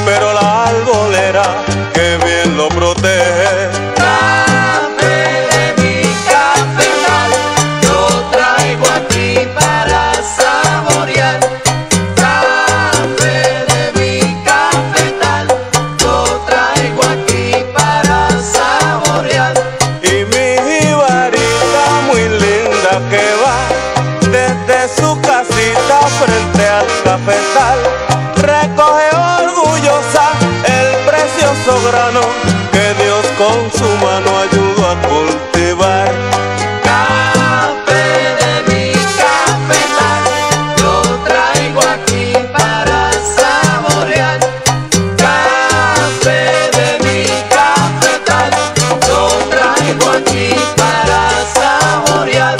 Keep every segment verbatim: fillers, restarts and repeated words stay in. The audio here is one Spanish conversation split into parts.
pero la arbolera que bien lo protege. Café de mi cafetal, lo traigo aquí para saborear. Café de mi cafetal, lo traigo aquí para saborear. Y mi jibarita muy linda que va desde su casita frente al cafetal, recoge orgullosa el precioso grano que Dios con su mano ayudó a cultivar. Café de mi cafetal, lo traigo aquí para saborear. Café de mi cafetal, lo traigo aquí para saborear.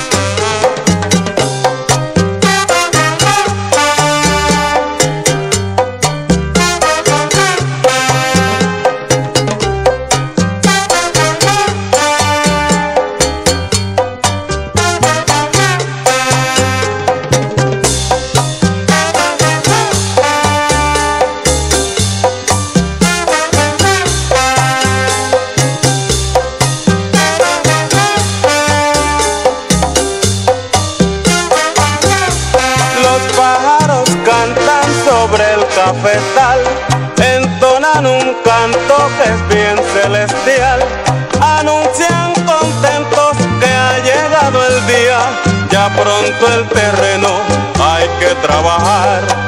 Sobre el cafetal entonan un canto que es bien celestial, anuncian contentos que ha llegado el día, ya pronto el terreno hay que trabajar.